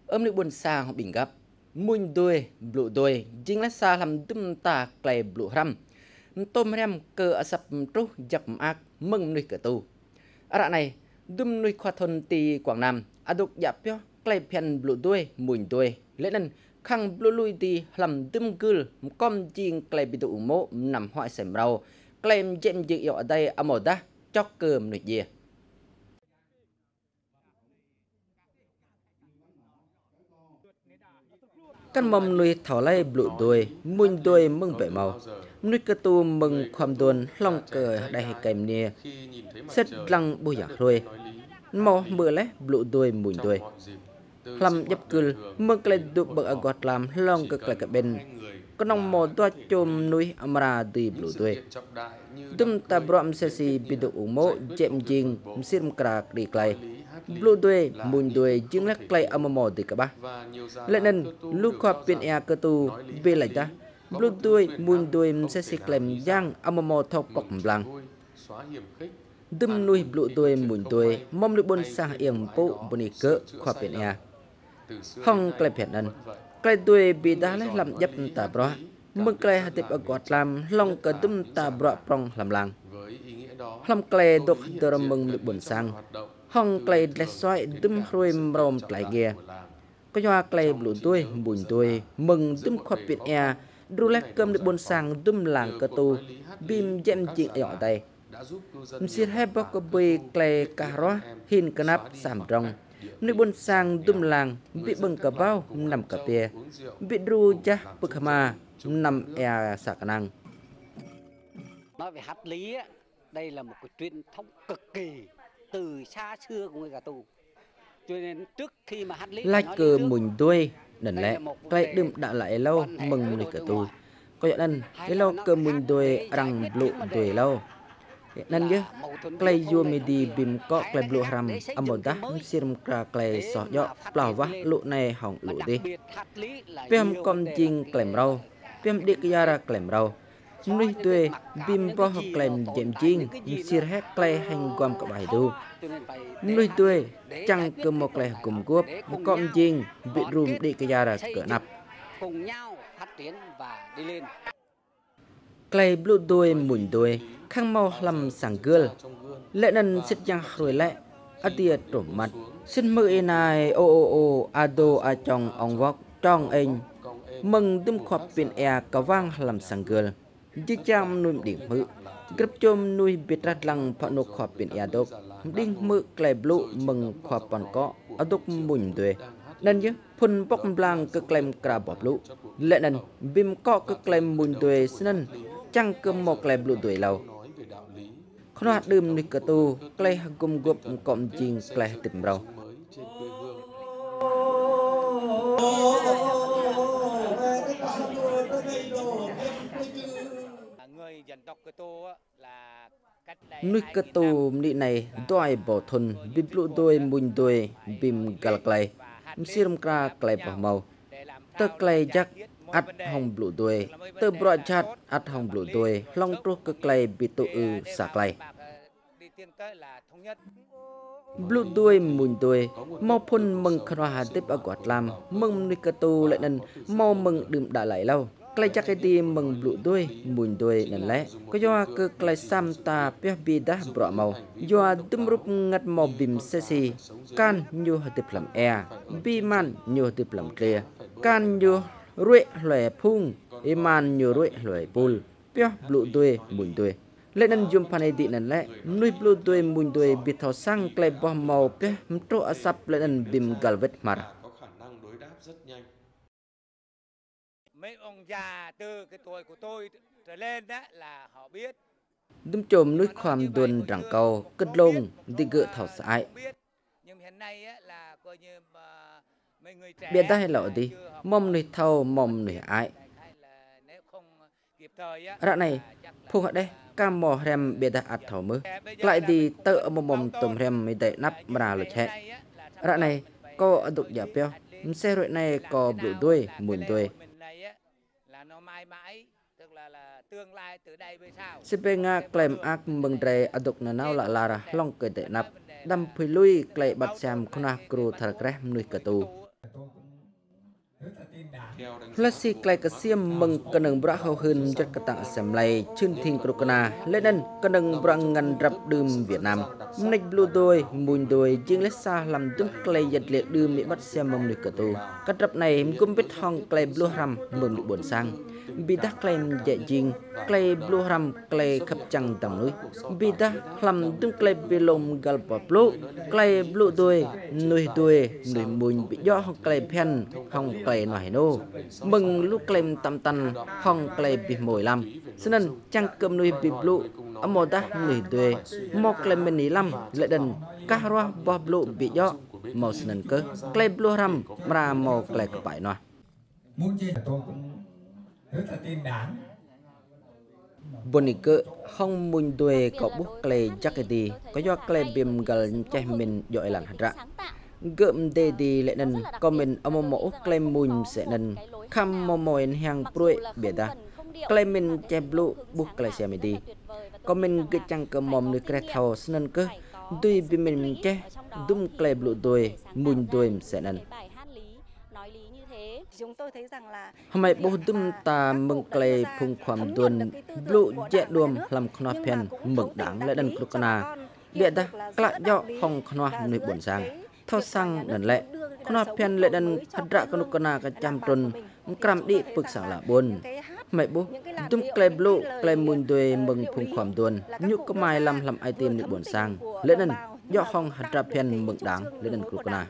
âm nước buồn sang bình gấp muôn đuôi blue đuôi chính là xa làm đâm ta clay blue ram tôm rem cơ sập trúc dập ác mừng nuôi cờ tu ở này đâm nuôi khoa thôn tì Quảng Nam đục dập yo clay pen blue đuôi muôn đuôi lẽ nên khang blue lui tì làm đâm cư com chiên clay bị tụ mộ nằm hoại sầm rau clay jem dự ở đây ở đá chóc cơm nuôi dìa căn mầm nuôi thảo lay blue đuôi muôn đuôi mừng bể màu nuôi cơ tu mừng khoam đồn long cờ đại kèm nia xét lăng bùi giặc rồi mò mưa lẽ blue đuôi muôn đuôi làm dập cừl mực lên đục bậc gọt làm long cực lại cả bên con nong mò toa chôm nuôi amara từ blue đuôi tum ta brom sesi bidu umo jem jing sim krak di clay blue đuôi muôn đuôi chứng lắc clay amamo từ cả ba lệ nên lúc qua pin air cơ tu về lại ta blue đuôi muôn đuôi sesi clay giang amamo thọc bọc blang đâm nuôi blue đuôi muôn đuôi mong được bôn sang yểm bộ bôn cơ qua pin air hong clay phiền ân clay đuôi bị đá lấy làm dấp ta bro mực clay hạt tiệp ở gọt làm long cơ đâm ta bro prong làm làng làm clay đục từ mừng được bôn sang hong clay lệ xoay đâm ruồi mồm lại ghe có hoa clay blue đuôi muôn đuôi mừng đâm qua pin air đu lek cơm được bôn sang đâm làng cơ tu bim jem chỉnh ở đây Msir hai bọc có bì clay cà rốt hin canap sàm rong nước bôn sang đâm làng bị bưng cả bao nằm cả bia bị ru cha bực mà nằm sạc năng. Nói về hát lý á, đây là một cái truyền thống cực kỳ từ xa xưa của người Cà Tu. Cho nên trước khi mà hát lý Lai cờ mùn đuôi nần lẽ clay đừng đã lại lâu mừng người Cà Tu có nhận anh cái lâu cờ mùn đuôi răng blue đuôi lâu nên nhớ clay yo medi bim có clay blue ram amoda sirum kra clay sọ dọ plau vắt lụ này hỏng lụ đi pem com jing clay rau pem dik yara clay rau nuôi tuê bim po học clay jem jing sir het clay hành quam cả bài đu nuôi tuê chẳng cơ một clay cùng cướp com jing bị rum dik yara cỡ nắp cùng nhau phát triển và đi lên. Clay blue đuôi mùn đuôi khang mau làm sảng gương lệ nần xích giang rồi lệ atia trổ mặt xin mời này o ado a trong ông vóc trong anh mừng đêm khoa pin air cả vang làm sảng gương chiếc cham nuôi đỉnh mự gấp chôm nuôi biệt rát lăng phận nộp khoa pin air đốc đinh mự clay blue mừng khoa pan có adok mùn đuôi nên nhớ phun bóc blang cơ claim cà bọp lũ lệ nần bim có cơ claim mùn đuôi xin chẳng cơ một clay blue đuôi lâu khóa hạt đơm nịch cơ tu clay gồm gộp cọm chiên clay tìm rau nuôi cơ tu nị này đôi bỏ thun bim blue đuôi mùn đuôi bim gal clay sirum kra clay bỏ màu tơ clay jack ắt hồng blue đuôi tơ bro chat ắt hồng blue đuôi long trúc cơ clay bị tụ xả clay blue đuôi mùn đuôi mau phun mừng khóa hạt tiếp ở quạt làm mừng nuôi cơ tu lại nên mau mừng đừng đã lại lâu clay chắc cái tim mừng blue đuôi mùn đuôi nên lẽ có do cơ clay sam ta peh bi dah bro màu do đâm rup ngắt màu bìm sesi can nhu hạt tiếp làm air bi man nhu hạt tiếp làm clear can nhu ruệ lòe phung iman nhu ruệ lòe pul peh blue đuôi mùn đuôi lệ nên dùng panai đi nên lẽ nuôi blue đuôi mùn đuôi bị tháo sang clay bò màu peh mtro asap lệ nên bìm galvet mar mấy ông già từ cái tuổi của tôi trở lên đó là họ biết đâm chồm nuôi khoam đuôn răng cầu cất lông đi gỡ thảo sải nhưng hiện nay á, là coi như mấy người trẻ biết đây là đi mong nuôi thâu mong nuôi ai ra này phù hợp đây cam mò rem biết đã ắt thảo mơ lại đi tự mồm tôm rem mới đậy nắp mà lột hẹ ra này có đục giả peo xe rồi này có blue đuôi mùn đuôi Sepenga klaim ak mengdre aduk nanau la lara long ke te nap dam phui lui klei bat sam khuna kru thar kreh nuôi cơ tu Flasi klai kasiam meng keneng bra hau hun jet katang asam lai chun thing krokana leden keneng bra ngan rap dum Việt Nam nek blue đôi mùn đôi jing le sa lam dum klai yat le dum mi bat siam mong nik tu kat rap này gum bit hong klai blue ram mừng nik bon sang bida klai je jing klai blue ram klai khap chang tam núi bida lam dum klai belom gal pa blue klai blue đôi nuôi mùn bị do klai pen hong klai nai no mừng lúc klem tam tan hong klem bị mồi lam nên chăng cơm nuôi bị blue amoda nuôi đuôi mo klem meni lam lệ đần kahra bo blue bị do màu nên cơ klem blue ram ra màu klem phải nói muốn chi tôi cũng rất là tin đáng bồn cơ hong mun đuôi có bút klem jacketi có do klem bìm gal che mình dội làn hạt ra gợm đề đi lệ nần comment ông mẫu claim mùn sẽ nần khăm mò mồi hàng pruy biệt ta claim mình che blue bút claim xe mình đi comment cái trang cơ mồm được kẹt thầu nần cơ tuy bị mình che dum claim blue đôi mùn đôi sẽ nần hôm nay bố dum ta mừng claim phung khoam đuôn blue che đuom làm khna pen mực đáng lệ nần krokana biệt ta lại do hong khna nuôi buồn sang thao sang dan lệ khna pen lệ đần hạt ra krokana ka cham trôn kram đi pực sang là buồn mày bố dum claim blue claim mùn đôi mừng phung khoam đuôn nhục có mai làm ai tìm nuôi buồn sang lệ đần do hong hạt ra pen mực đáng lệ đần krokana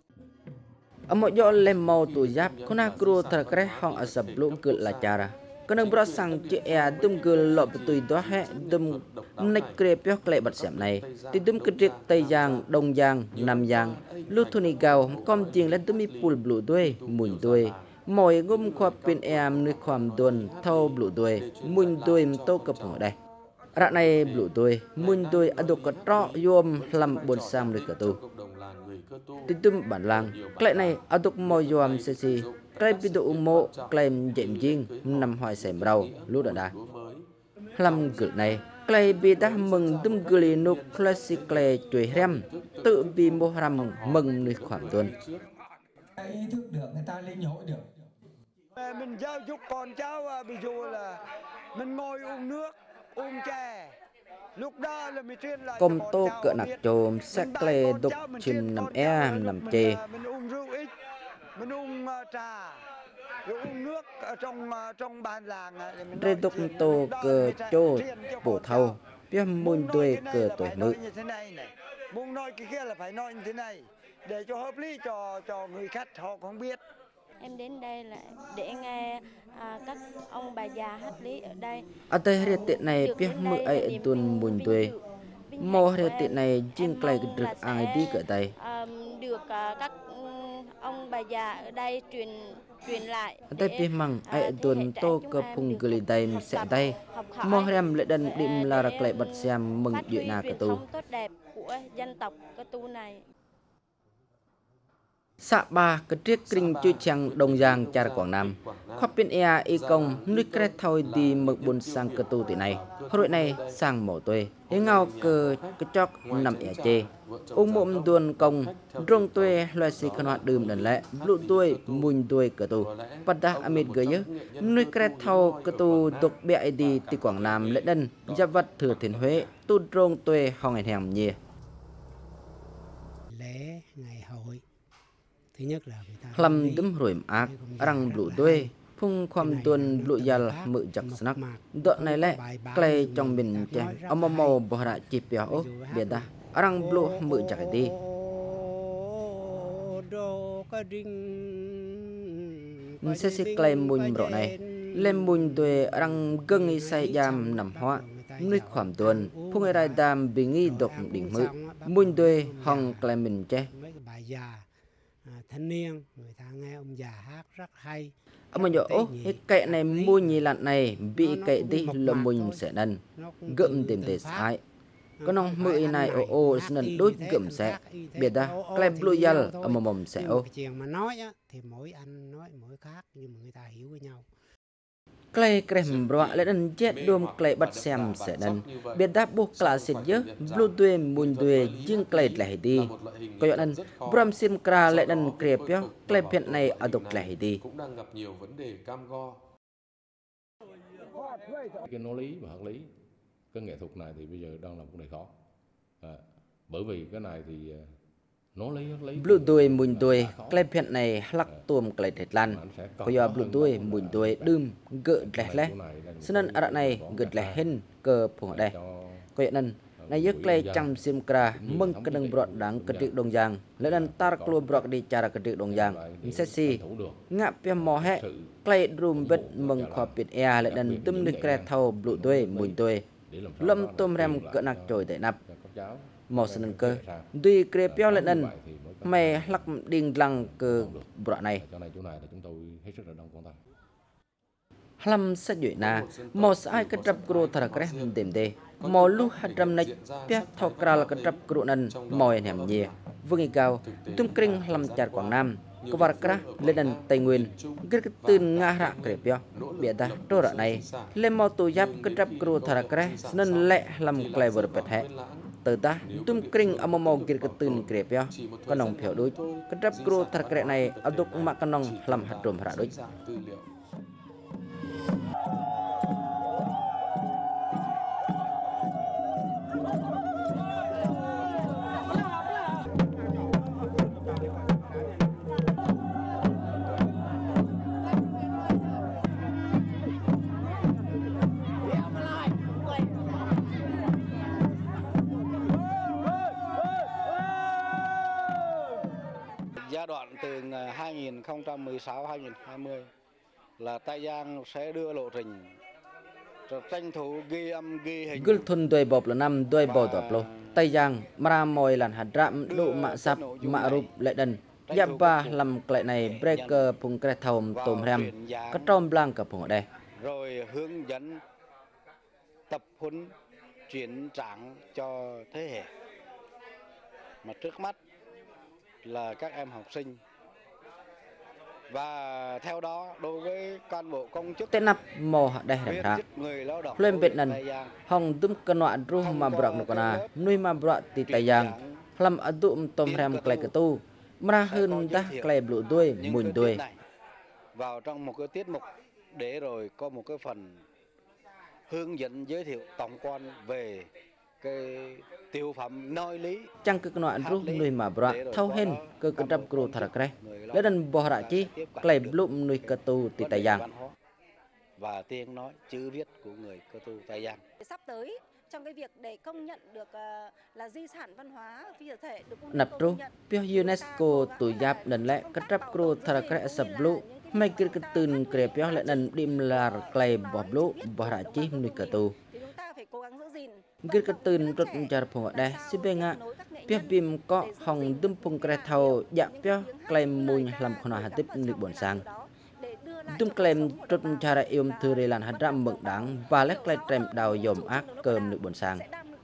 mọi do lem mau tu giáp khna kru thakre hong asap blue kul la cara kenang bra sang che ya dum gul lo betui do he dum nek kre pyo klei bat sem này ti dum krik tây giang đông giang nam giang lu thuni gao kom jing len tumi pul blue đuôi mùn đuôi mồi ngum khoa pin em nuôi khoam đuôn thâu blue đuôi mùn đuôi tô cập ở đây rạ này blue đuôi mùn đuôi adok ka tro yom lam bon sam le ka tu ti dum bản lang klei này adok mo yom se si klei pido umo klem jem jing nằm hoài xem rau lú đà lâm cử này klei bi đã mừng dum gli no classic klei chuối rem tự bi mo ram mừng nuôi khoản tuần ý thức được người ta linh hội được mình giáo dục con cháu ví dụ là mình ngồi uống nước uống chè lúc đó là mình truyền lại công tô cỡ nạc chôm sắc klei đục chim nằm nằm chê mình uống rượu ít mình uống trà rồi uống nước ở trong bàn làng rê đục tô cờ chô bổ thâu biết mùn đuôi cờ tuổi mự muốn nói cái kia là phải nói như thế này để cho hợp lý cho người khách họ không biết. Em đến đây là để nghe các ông bà già hát lý ở đây. Ở đây hệ tiện này biết mự ai tuần mùn đuôi mô hệ tiện này chính klei được ai đi cỡ đây được các ông bà già ở đây truyền lại. Ở đây biết măng ai tuần tô cơ phung gửi đây sẽ đây mô rem lệ đần điểm là rạc lệ bật xem mừng chuyện nào cả tu tốt đẹp của dân tộc cơ tu này. Sạ ba cái triết kinh chui chang đông giang cha Quảng Nam khoa pin ea y công nuôi kret thôi đi mực buồn sang cơ tu tỷ này hồi này sang mổ tuê đến ngao cơ cái chóc nằm ẻ chê ung mộm đuôn công rong tuê loài xì khăn hoạt đùm đần lệ lụ tuê mùn tuê cơ tu bắt đá amid gửi nhớ nuôi kret thôi cơ tu tục bẹ đi từ Quảng Nam lệ đân giáp vật thừa thiên Huế tu rong tuê hong ngày hẻm nhìa lễ ngày hội thứ nhất là lâm đấm rồi ác răng blue đuôi phung khoam tuần blue yal mự giặc snack đoạn này lẽ klei trong mình che ông mò bỏ ra chip béo biệt ta răng blue mự giặc đi sẽ xí klei mùn rõ này lên mùn đuôi răng gừng say jam nằm hoa nuôi khoam tuần phung ai rai đam bị nghi độc đỉnh mự mùn đuôi hong klei mình che thanh niên người ta nghe ông già hát rất hay ông mà nhớ cái kệ này mua nhì lặn này bị kệ đi là mình sẽ nần gậm tìm để sai có nông mười này ô nần đôi gậm sẽ biệt ra klem blue yal ở mồm sẽ ô chuyện mà nói thì mỗi anh nói mỗi khác nhưng mà người ta hiểu với nhau. Clay krem bro lại đần chết đôm clay bắt xem sẽ đần biệt đáp buộc là xịt dớ blue tuê mùn tuê dương clay lại đi coi đần bram sim kra lại đần krep yo clay片này ở độc lại đi cũng đang gặp nhiều vấn đề cam go. Cái nói lý và hợp lý, cái nghệ thuật này thì bây giờ đang là một vấn đề khó, bởi vì cái này thì nói lý blue tuê mùn tuê clay片này lắc tuom clay thiệt lan coi yo blue tuê mùn tuê đơm gỡ lại lẽ cho nên ở này gỡ lại hen cơ phồng đây coi đần này dứt clay chăm sim kra mừng cái đằng bọt đáng cái trực đồng giang lại đần tar klo bọt đi cara cái trực đồng giang sexy ngap pe mò he clay room bed mừng khoa pit air lại đần tum được kre thâu blue tuê mùn tuê lâm tôm rem cỡ nặc trồi tại nắp mò sân cơ tuy kre peo lại đần mày lắc điên lăng cơ bọt này chỗ này là chúng tôi hết sức là đông quan tâm. Hlam sa dội na mò sai cái trap kro thara kre tìm đề mò lu hadram này pia thao kra là cái trap kro nan mò hẻm nhẹ vương cao tum kring hlam char Quảng Nam Kuvar kra lên Tây Nguyên cái tin nga rạ kre pio bia ta trô rạ này lên mò tu giáp cái trap kro thara kre nên lệ làm clever bật hệ từ ta tum kring amamo cái tin kre pio con nòng phiểu đối cái trap kro thara kre này abduk mak con nòng làm hạt trộm rạ đối. Giai đoạn từ 2016-2020 là Tây Giang sẽ đưa lộ trình tranh thủ ghi âm ghi hình. Gul thun đôi bọc là năm đôi bò đọp lô Tây Giang mara mồi làn hạt rạm độ mạ sap mạ rụp lại đần giáp ba làm lại này breaker phùng kre thòng tôm rem các trôm blanc cả phùng ở đây rồi hướng dẫn tập huấn chuyển trạng cho thế hệ mà trước mắt là các em học sinh và theo đó đối với cán bộ công chức tên nắp mò đây rem ra lên Việt Nam hồng tum cân nọa ru mà brak nụ kana nuôi mà brak ti Tây Giang làm ở tụm tôm rem clay cái tu mà hơn ta clay blue đuôi mùn đuôi vào trong một cái tiết mục để rồi có một cái phần hướng dẫn giới thiệu tổng quan về cái tiểu phẩm nói lý chăng cứ nọa ru nuôi mà brak thâu hen cứ cái trap kru thara kre lấy đần bò rạ chi clay blue nuôi cái tu ti Tây Giang và tiếng nói chữ viết của người Cơ tu Tây Giang. Sắp tới trong cái việc để công nhận được là di sản văn hóa phi vật thể được nạp ru pio UNESCO tụi giáp lần lẽ cái trap kru thara kre sập blue mấy cái tin kre pio lại lần dim là clay bò blue bò rạ chi nuôi cái tu cái tin rất jar phong ở đây xí bên ngã pio bim có hồng đâm phong kre thầu dạ pio clay mùi làm con hạt tiếp nuôi bổn sang tum claim trot cara iom thư lan hạt ram mực đáng và lét clay trem đào dòm ác cơm nuôi bổn sang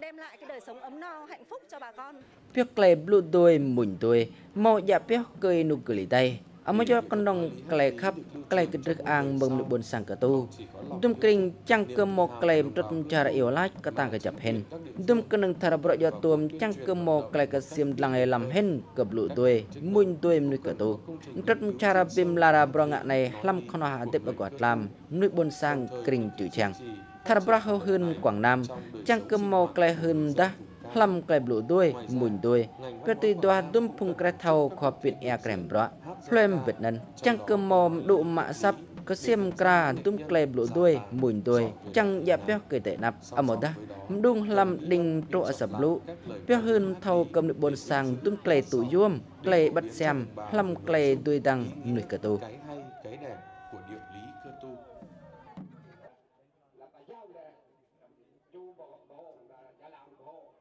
pio clay blue đuôi mùn đuôi màu dạ pio cười nụ cười tay Amo cho con nong clay khắp clay cái trực ang mừng nuôi bổn sang cả tu tum kring chăng cơm mò clay trot cara yêu lách cái tang cái chập hen tum keneng thara bro cho tuom chăng cơm mò clay cái sim lang làm hen cái blue đuôi mùn đuôi nuôi cả tu trot cara bim lara bro ngạ này lâm con hà tiếp ở quạt làm nuôi bổn sang kring chữ chang thara bro hơn Quảng Nam chăng cơm mò clay hơn da lâm clay blue đuôi mùn đuôi cái tuy đoa đum phung cái thau khoa pin air krem bro phim Việt Nam chăng cơm mò độ mạ sắp có xem kra đum clay blue đuôi mùn đuôi chăng dạ peo cười tệ nạp ở một đó đung lâm đình trọ sập lũ peo hơn thau cầm được bồn sang đum clay tủ yuom clay bắt xem lâm clay đuôi đằng nuôi cả tu. Cái đẹp của địa lý Cơ tu.